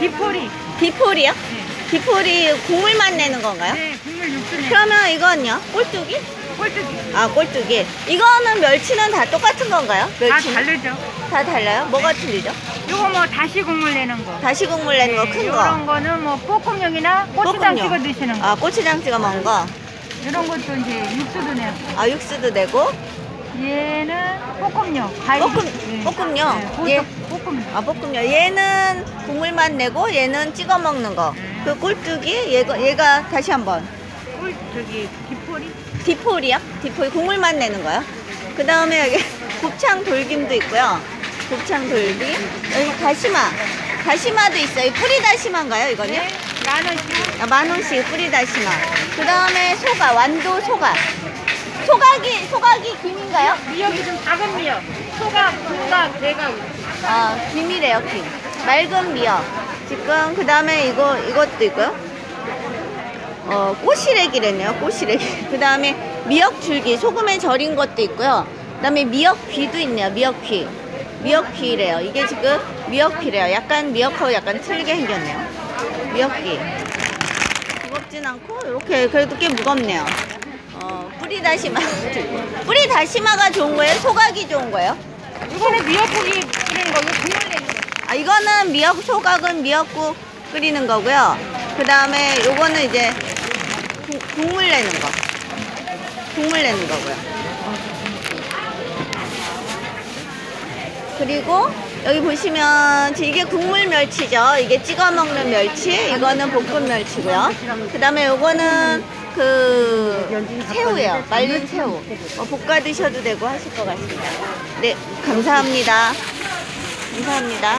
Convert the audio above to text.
디포리. 디포리요? 네. 디포리 국물만 내는 건가요? 네, 국물 육수 내. 그러면 이건요? 꼴뚜기? 꼴뚜기. 아, 꼴뚜기. 이거는 멸치는 다 똑같은 건가요? 다 멸치는? 다르죠. 다 달라요? 뭐가 틀리죠? 요거 뭐 다시 국물 내는 거. 다시 국물 내는 거, 큰 거. 이런 거는 뭐 볶음용이나 고추장 볶음용. 찍어 드시는 거. 아, 고추장 찍어 먹는 거. 이런 것도 이제 육수도 내고. 아, 육수도 내고. 얘는 볶음용. 과일. 볶음용. 예. 얘, 볶음용. 아, 볶음용. 얘는 국물만 내고 얘는 찍어 먹는 거. 그 꼴뚜기, 얘가 다시 한번. 저기 디포리. 디포리요? 디포리 국물만 내는 거요. 그 다음에 여기 곱창 돌김도 있고요. 곱창 돌김. 여기 다시마. 다시마도 있어요. 뿌리 다시마인가요, 이거는? 네. 10,000원씩. 아, 10,000원씩 뿌리 다시마. 그 다음에 소가, 완도 소가. 소각이 김인가요? 미역이 좀 작은 미역. 소각, 군각, 대각. 아, 김이래요, 김. 맑은 미역. 지금 그 다음에 이것도 있고요. 꼬시래기랬네요, 꼬시래기. 그 다음에 미역줄기, 소금에 절인 것도 있고요. 그 다음에 미역귀도 있네요, 미역귀. 미역귀래요. 이게 지금 미역귀래요. 약간 미역하고 약간 틀리게 생겼네요. 미역귀. 무겁진 않고, 이렇게, 그래도 꽤 무겁네요. 뿌리 다시마. 뿌리 다시마가 좋은 거예요? 소각이 좋은 거예요? 이거는 미역국이 끓이는 거, 이거 국물 내는 거. 아, 이거는 소각은 미역국 끓이는 거고요. 그 다음에 요거는 이제 국물 내는 거. 국물 내는 거고요. 그리고 여기 보시면 이게 국물 멸치죠. 이게 찍어 먹는 멸치. 이거는 볶음 멸치고요. 그 다음에 요거는 새우예요. 말린 새우. 볶아 드셔도 되고 하실 것 같습니다. 네, 감사합니다. 감사합니다.